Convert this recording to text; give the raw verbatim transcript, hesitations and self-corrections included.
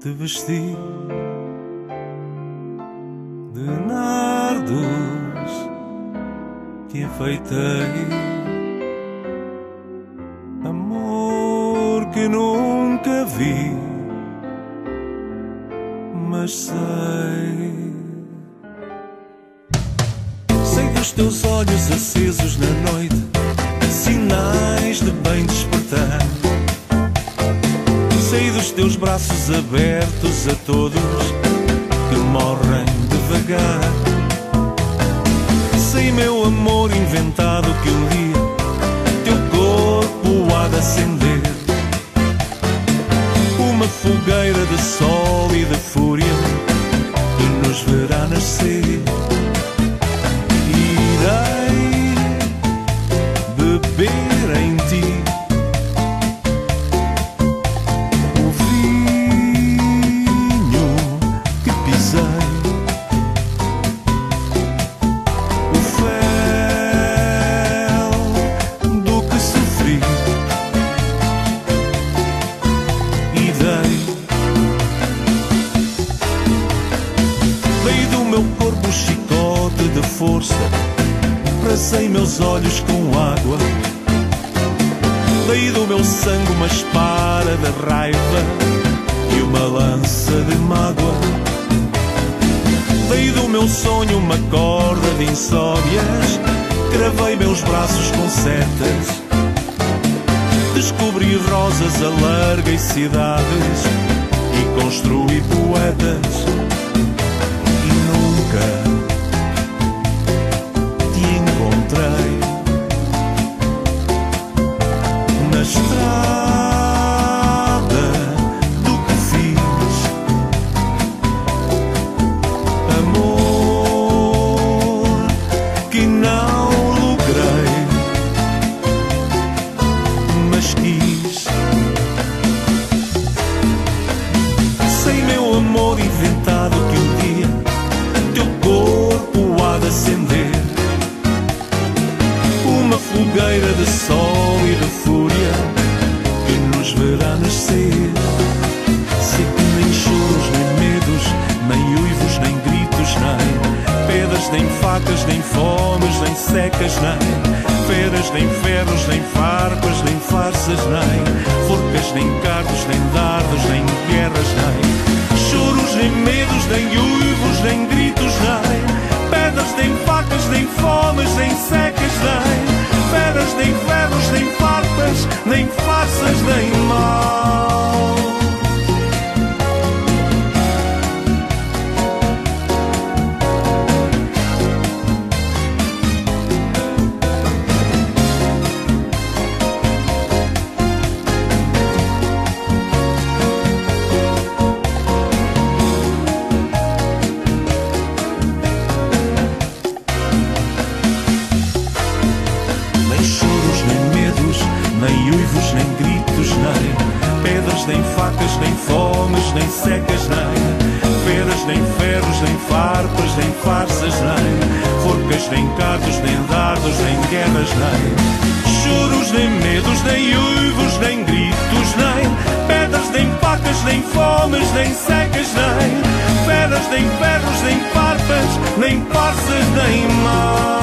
te vesti de nardos, te enfeitei, amor que nunca vi, mas sei. Sei dos teus olhos acesos na noite, sinais de bem despertar. Sei dos teus braços abertos a todos que morrem devagar. Sei, meu amor inventado, que um dia teu corpo há de acender uma fogueira de sol e de fúria que nos verá nascer. Irei beber em ti o vinho que pisei, o fel do que sofri, e dei, dei do meu corpo um chicote de força, bracei meus olhos com água, dei do meu sangue uma espada de raiva e uma lança de mágoa. Dei do meu sonho uma corda de insónias, cravei meus braços com setas, descobri rosas, alarguei cidades e construí poetas. E nunca te encontrei na estrada do que fiz, amor que não logrei, mas quis. Sei, meu amor inventado, que um dia teu corpo há de acender uma fogueira de sol e de fúria que nos verá nascer. Sei que nem choros, nem medos, nem uivos, nem gritos, nem pedras, nem facas, nem fomes, nem secas, nem feras, nem ferros, nem farpas, nem farsas, nem forcas, nem cardos, nem dardos, nem guerras, nem choros, nem medos, nem uivos, nem gritos, nem pedras, nem facas, nem fomes, nem secas, nem feras, nem ferros, nem farpas, nem farsas, nem mal. Nem uivos, nem gritos, nem pedras, nem facas, nem fomes, nem secas, nem feras, nem ferros, nem farpas, nem farsas, nem forcas, nem cardos, nem dardos, nem guerras, nem choros, nem medos, nem uivos, nem gritos, nem pedras, nem facas, nem fomes, nem secas, nem feras, nem ferros, nem farpas, nem farsas, nem mal.